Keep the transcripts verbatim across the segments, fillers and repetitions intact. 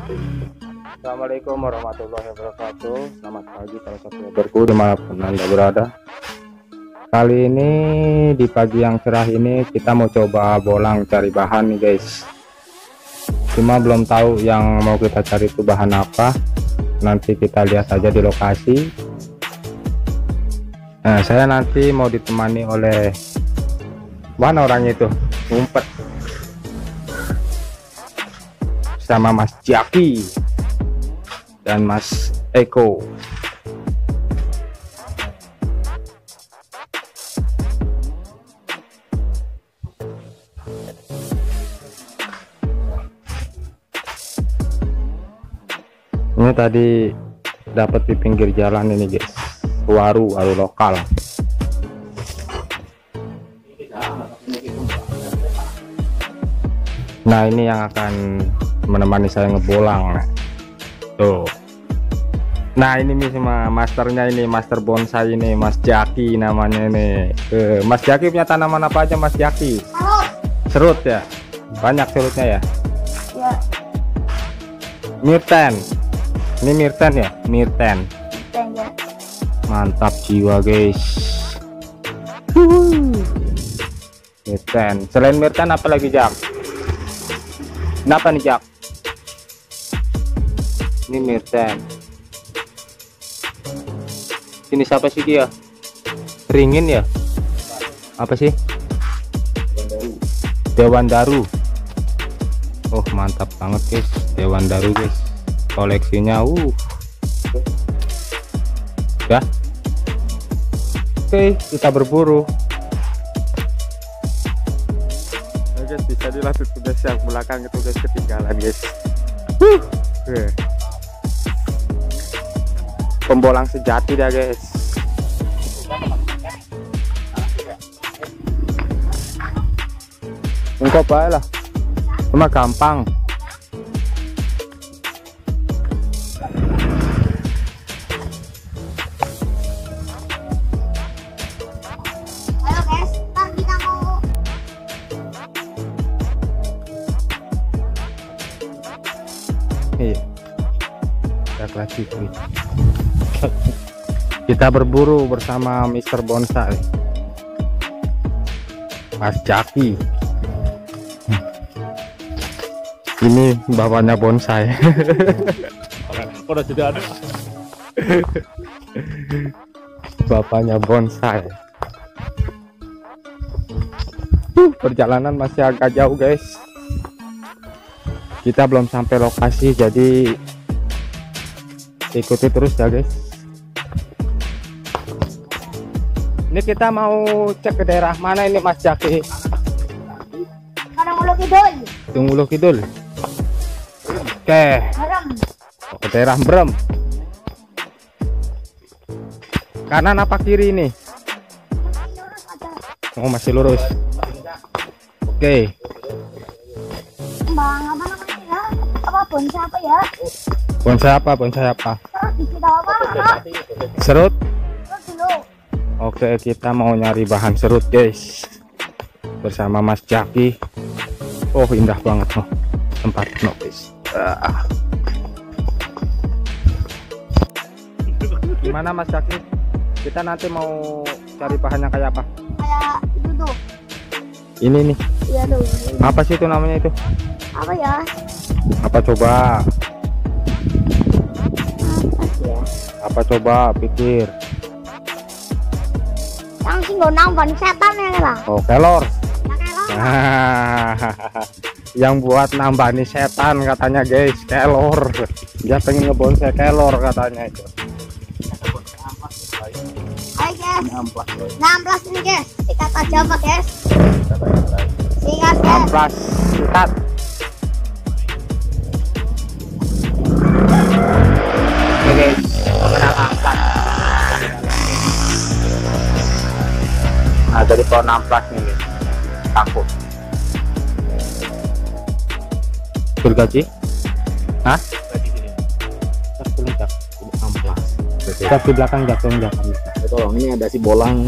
Assalamualaikum warahmatullahi wabarakatuh. Selamat pagi para subscriberku dimanapun Anda berada. Kali ini di pagi yang cerah ini kita mau coba bolang cari bahan nih guys. Cuma belum tahu yang mau kita cari itu bahan apa. Nanti kita lihat saja di lokasi. Nah, saya nanti mau ditemani oleh mana orangnya itu ngumpet sama Mas Jaki dan Mas Eko. Ini tadi dapat di pinggir jalan ini guys, waru waru lokal. Nah, ini yang akan menemani saya ngebolang tuh. Nah, ini nih sama masternya ini, master bonsai ini, Mas Jaki namanya ini. eh, Mas Jaki punya tanaman apa aja Mas Jaki? Serut ya, banyak serutnya ya. Ya. Mirten, ini mirten ya, mirten. Ya. Mantap jiwa guys. Mirten, selain mirten apa lagi Jak? Kenapa nih Jak? Ini mirten. Ini siapa sih dia? Ringin ya? Apa sih? Dewan Daru. Oh mantap banget guys, Dewan Daru guys. Koleksinya uh. Ya. Oke, kita berburu. Guys, bisa dilihat itu guys, yang belakang itu guys ketinggalan guys. Huh. Okay. Pembolang sejati dah guys. Engkau baik lah, cuma gampang. Halo guys, ntar kita mau Iya. Lihat lagi nih. Kita berburu bersama Mister Bonsai, Mas Jaki. Ini bapaknya bonsai. Udah tidak ada. Bapaknya bonsai. Uh, perjalanan masih agak jauh guys. Kita belum sampai lokasi, jadi ikuti terus ya guys. Ini kita mau cek ke daerah mana ini Mas Jaki? kadang Ulu Kidul. Tunggu Kidul. Oke, Haram. ke daerah Brem. Kanan apa kiri ini? Lurus aja. Oh masih lurus. Oke. Bang, apa namanya ya? Apa bonsai apa ya? Bonsai apa? Bonsai apa? Terus di kita apa? Apa? Serut. Terus dulu. Oke, kita mau nyari bahan serut guys bersama Mas Jaki. Oh indah banget loh tempat no guys. Ah. Gimana Mas Jaki? Kita nanti mau cari bahan yang kayak apa? Kayak itu tuh. Ini nih. Iya tuh. Apa sih itu namanya itu? Apa ya? Apa coba? Apa sih ya? Apa coba pikir? Yang sih nggak nambah setan ya lah. Oh kelor. Ya kelor. Nah, yang buat nambah nih setan katanya guys, kelor. Dia pengen ngebonsai kelor katanya itu. Hai guys. enam belas ini guys. Sikat aja Pak guys. Sikat guys. Amplas sikat. Oke guys, mengenal amplas. Nah dari pohon amplas nih guys, takut. Gergaji? Hah? Terpeluncak. Ini amplas. Kita di belakang jatuh jatuh. Tolong, ini ada si bolang.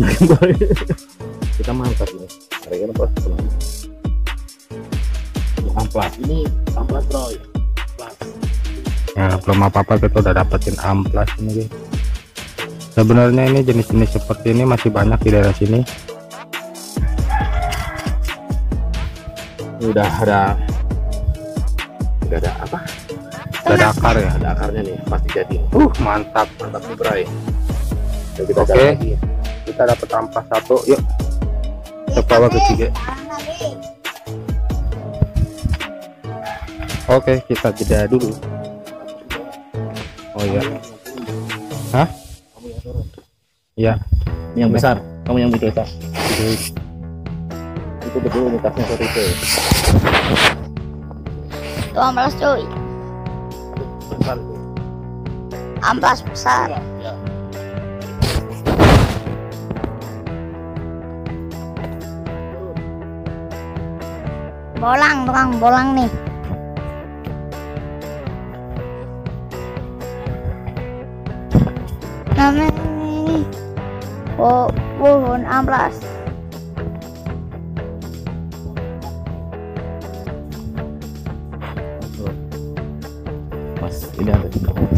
Kita mantap ini. Kira-kira apa? Amplas. Ini amplas bro. Amplas. Nah, belum apa-apa kita udah dapetin amplas ini guys. Sebenarnya ini jenis-jenis seperti ini masih banyak di daerah sini. Ini udah ada udah ada apa? Udah ada akar ya. Ada akarnya nih, pasti jadi. Uh, mantap. Mantap nih, Bray. Yuk, kita Oke. jalan lagi. Kita dapat amplas satu. Yuk. Kita bawa ke tiga. Oke, kita jeda dulu. Oh iya. Hah? Iya. Ini yang besar, kamu yang besar. Itu betul nih tasnya satu itu. Tuh amplas cuy. Besar. Amplas besar. Ya. Bolang, tukang bolang nih. Namanya ini oh, pohon amplas. Mas, ini ada di bawah.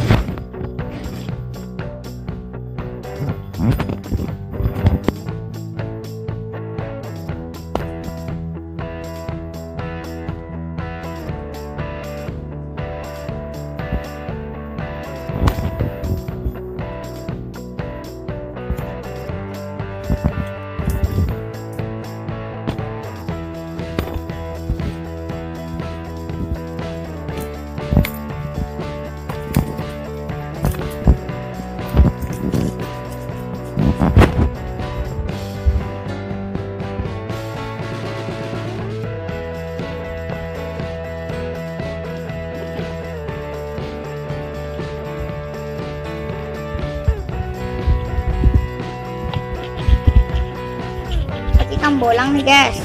Ikan bolang nih guys.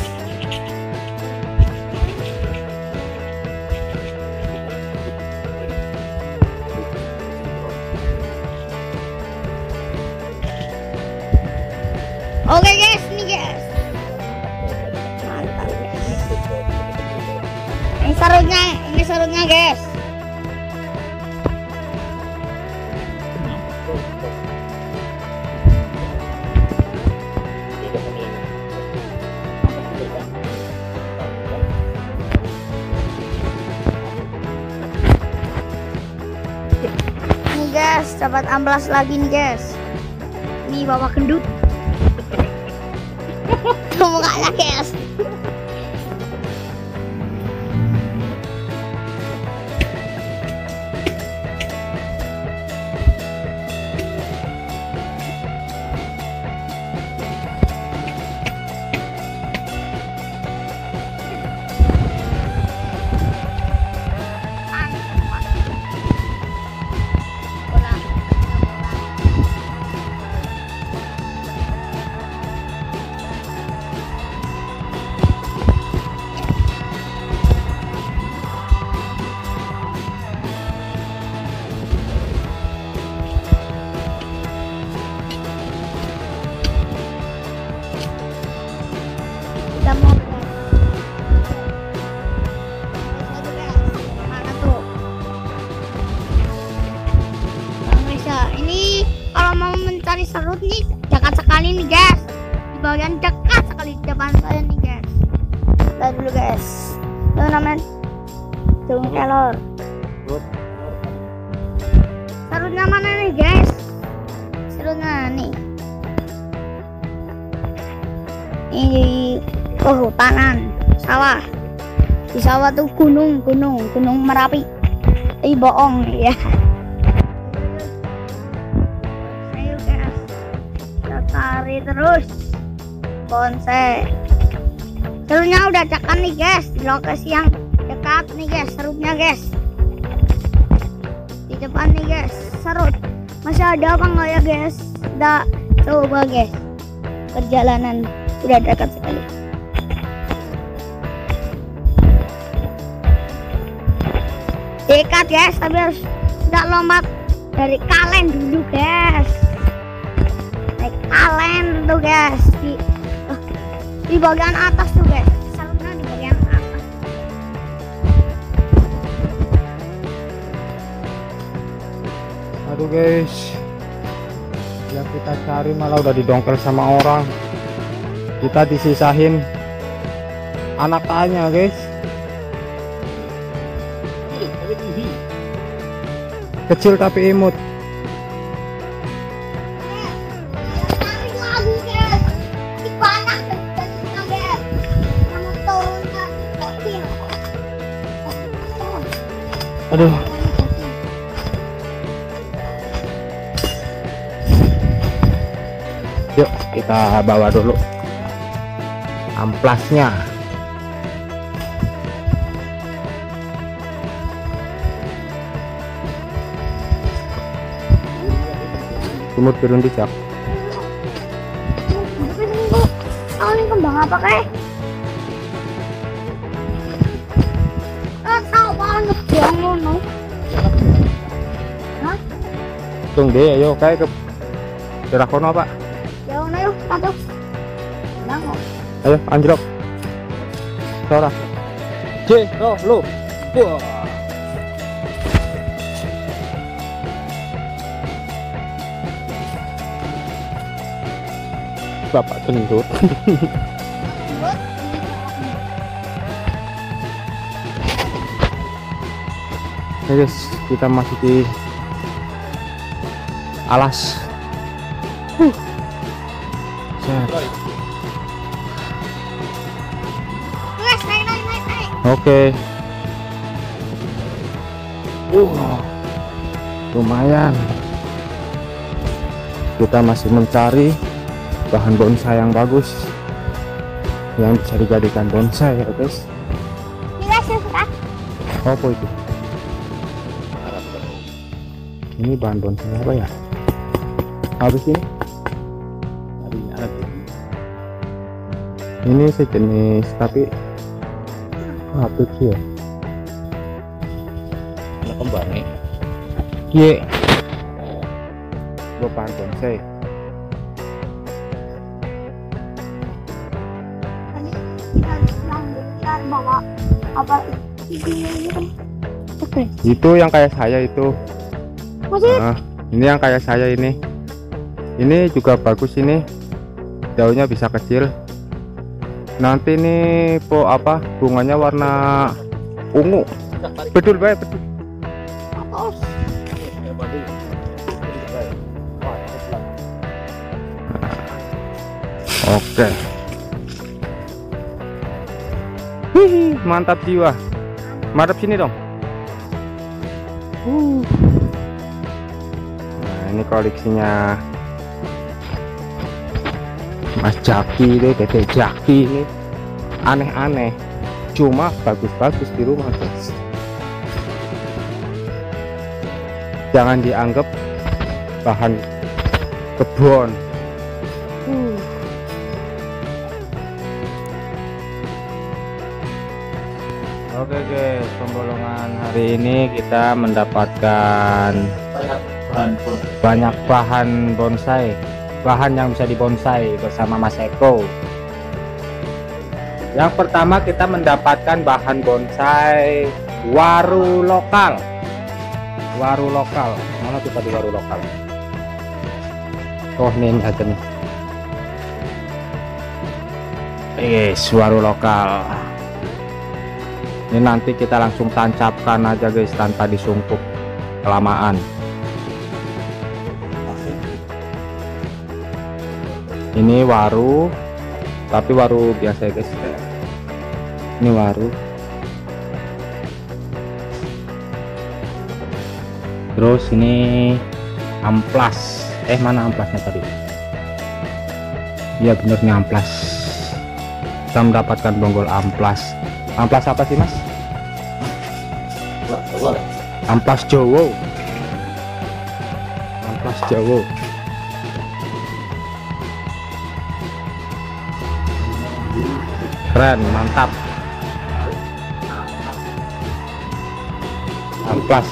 Oke guys, nih guys. Mantap guys. Ini sarutnya, ini sarutnya guys. Nih guys, dapat amplas lagi nih guys. Ini bawa gendut. Tuh mukanya guys. Kita mau mana tuh Bang Reza, ini kalau mau mencari serut nih dekat sekali nih guys, di bagian dekat sekali di depan saya nih guys. Lihat dulu guys, itu namanya daun kelor. Serutnya mana nih guys? Serutnya nih ini kehutanan sawah. Di sawah tuh gunung gunung gunung Merapi. Ih bohong ya. Ayo guys, kita cari terus bonsai. Serutnya udah dekat nih guys, di lokasi yang dekat nih guys. Serutnya guys di depan nih guys. Serut masih ada apa enggak ya guys? Kita coba guys, perjalanan udah dekat sekali. Dekat guys, tapi harus tidak lompat dari kalen dulu guys. Naik kalen tuh guys di uh, di bagian atas tuh guys. Sarungnya di bagian atas. satu guys. Yang kita cari malah udah didongkel sama orang. Kita disisahin anakannya guys. Kecil tapi imut. Tarik lagi guys. Ini banyak kecilnya guys. Kamu turunnya kecil. Aduh. Yuk kita bawa dulu amplasnya. Timur turun di cak. Oh, ini kembang apa kayak? Oh, tahu banget yang ngono. Hah? Tung deh, ayo kayak ke daerah kono pak. Jauh na yuk, satu. Nangok. Ayo anjlok. Sora. C, oh lu. Wah. Bapak kentut. Oke guys, kita masih di alas. Huh. Set. Guys, naik, naik, naik, naik. Oke. Uh, lumayan. Kita masih mencari bahan bonsai yang bagus, yang bisa dijadikan bonsai ya guys. Ini guys, yang suka. Apa itu? Ini bahan bonsai apa ya? Habis ini? Ini sejenis tapi apa sih ya? Ada kembang nih. Iya. Buat bahan bonsai. Tadi kita bilang besar bawa apa ini kan? Oke. Itu yang kayak saya itu. Masih Nah, ini yang kayak saya ini. Ini juga bagus ini. Daunnya bisa kecil. Nanti ini po apa bunganya warna ungu. Betul baik betul. terus. Oke. Hihi, mantap jiwa. Mantap sini dong. Uh. Nah, ini koleksinya Mas Jaki deh, Dede Jaki ini. Aneh-aneh, cuma bagus-bagus di rumah guys. Jangan dianggap bahan kebun. Uh. Oke guys, pembolongan hari ini kita mendapatkan banyak bahan bonsai, bahan yang bisa dibonsai bersama Mas Eko. Yang pertama kita mendapatkan bahan bonsai waru lokal. Waru lokal, mana kita di waru lokal? Oh ini, ini aja nih. Yes, waru lokal. Ini nanti kita langsung tancapkan aja guys tanpa disungkup kelamaan. Ini waru, tapi waru biasa ya guys. Ini waru. Terus ini amplas. Eh mana amplasnya tadi? Iya bener nih amplas. Kita mendapatkan bonggol amplas. Amplas apa sih mas? Amplas Jowo. Amplas Jowo. Keren, mantap. Amplas.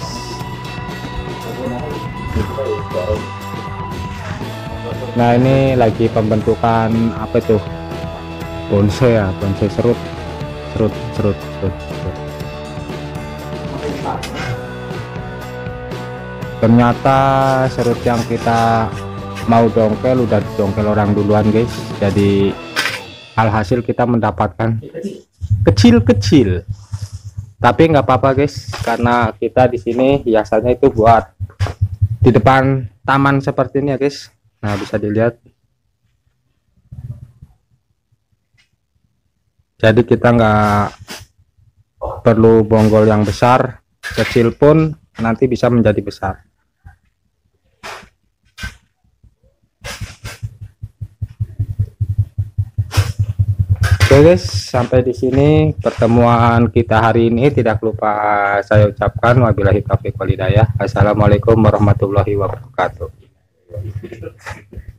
Nah ini lagi pembentukan apa tuh? Bonsai ya, bonsai serut. Serut, serut, serut, serut. ternyata serut yang kita mau dongkel udah dongkel orang duluan guys. Jadi alhasil kita mendapatkan kecil-kecil, tapi nggak apa-apa guys, karena kita di sini hiasannya itu buat di depan taman seperti ini ya guys. Nah, bisa dilihat. Jadi kita nggak perlu bonggol yang besar, kecil pun nanti bisa menjadi besar. Oke guys, sampai di sini pertemuan kita hari ini. Tidak lupa saya ucapkan wabillahi taufiq wal hidayah. Assalamualaikum warahmatullahi wabarakatuh.